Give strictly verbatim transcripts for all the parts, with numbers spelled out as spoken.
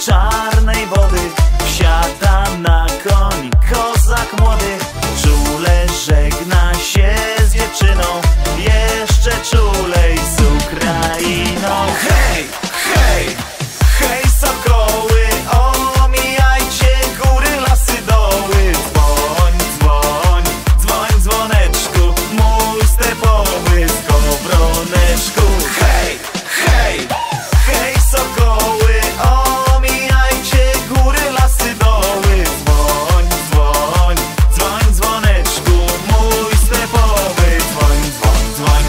czarnej wody wsiada na koń kozak młody. Czule żegna się z dziewczyną, jeszcze czulej z Ukrainą. Hej, hej, hej sokoły, omijajcie góry, lasy, doły. Dzwoń, dzwoń, dzwoń dzwoneczku, mój stepowy skowroneczku. Hej, hej, hej sokoły, omijajcie góry, lasy, doły. Dzwoń, dzwoń, dzwoń dzwoneczku, mój stepowy. Dzwoń, dzwoń, dzwoń.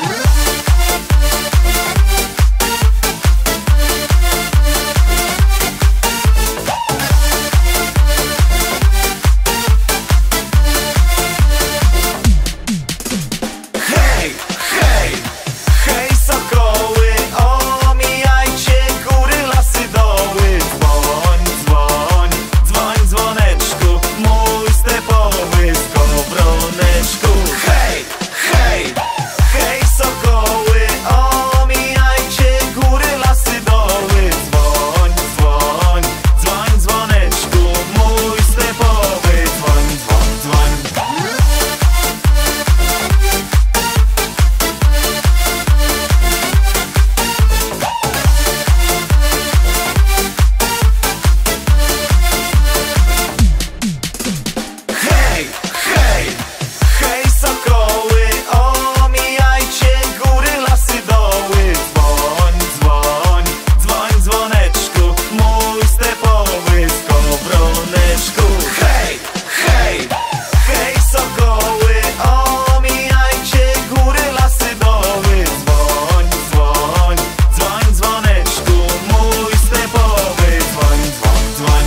Hej, hej, hej sokoły, omijajcie góry, lasy, doły. Dzwoń, dzwoń, dzwoń dzwoneczku, mój stepowy skowroneczku. Hej, hej, hej sokoły, omijajcie góry, lasy, doły. Dzwoń, dzwoń, dzwoń dzwoneczku, mój stepowy. Dzwoń, dzwoń, dzwoń. Hej, hej, hej sokoły, omijajcie góry, lasy, doły. Dzwoń, dzwoń, dzwoń dzwoneczku, mój stepowy skowroneczku. Hej, hej, hej sokoły, omijajcie góry, lasy, doły. Dzwoń, dzwoń, dzwoń dzwoneczku, mój stepowy. Dzwoń, dzwoń, dzwoń.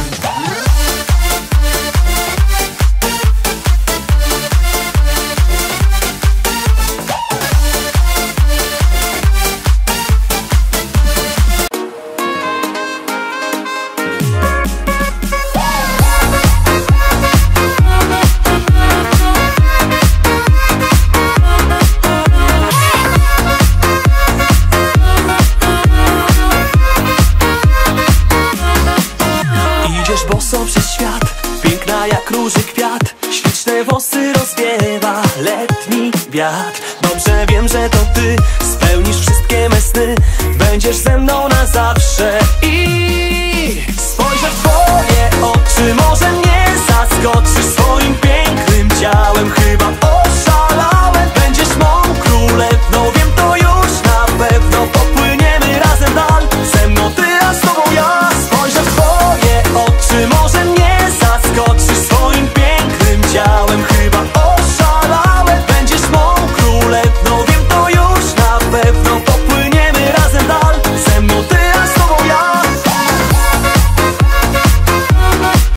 Idziesz boso przez świat, piękna jak róży kwiat. Śliczne włosy rozwiewa letni wiatr. Dobrze wiem, że to ty spełnisz wszystkie me sny. Będziesz ze mną na zawsze i spojrzę w twoje oczy, może mnie zaskoczysz swoim pięknym ciałem.